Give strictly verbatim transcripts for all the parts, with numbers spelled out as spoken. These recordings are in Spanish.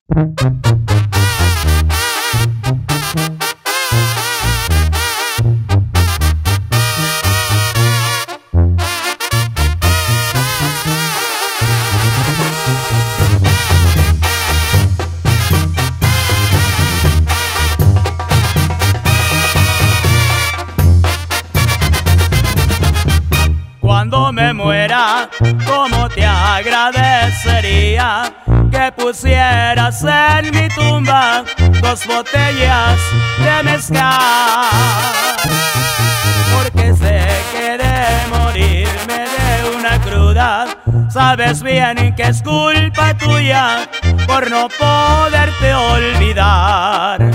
Cuando me muera, ¿cómo te agradecería que pusieras en mi tumba dos botellas de mezcal? Porque sé que de morirme de una cruda, sabes bien que es culpa tuya por no poderte olvidar.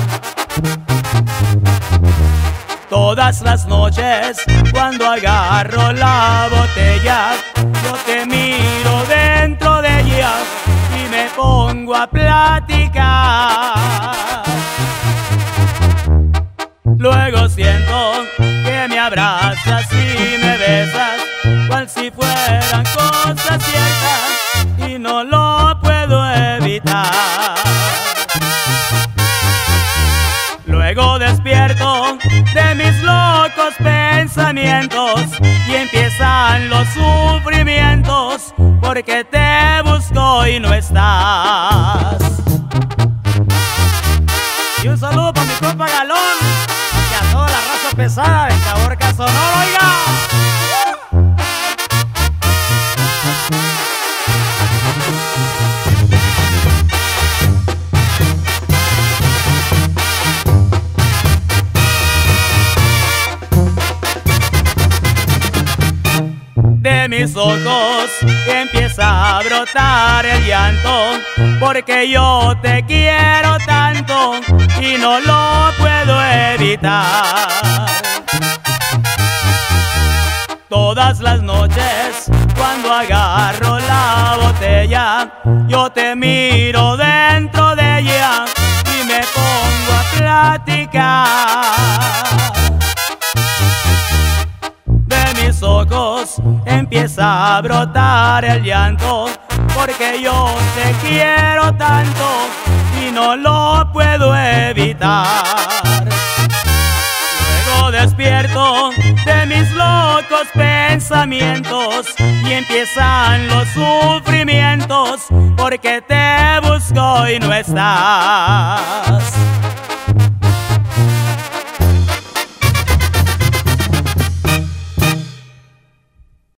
Todas las noches cuando agarro la botella, yo te miro dentro de ella y me pongo a platicar. Luego siento que me abrazas y me besas, cual si fueran cosas ciertas, y no lo puedo evitar. Luego despierto de mis locos pensamientos y empiezan los sufrimientos, porque te busco y no estás. Y un saludo para mi compa Galón y a toda la raza pesada de Caborca, Sonora, oiga. De mis ojos empieza a brotar el llanto, porque yo te quiero tanto y no lo puedo evitar. Todas las noches cuando agarro la botella, yo te miro dentro de ella y me pongo a platicar. Mis ojos empieza a brotar el llanto, porque yo te quiero tanto y no lo puedo evitar. Luego despierto de mis locos pensamientos y empiezan los sufrimientos, porque te busco y no estás.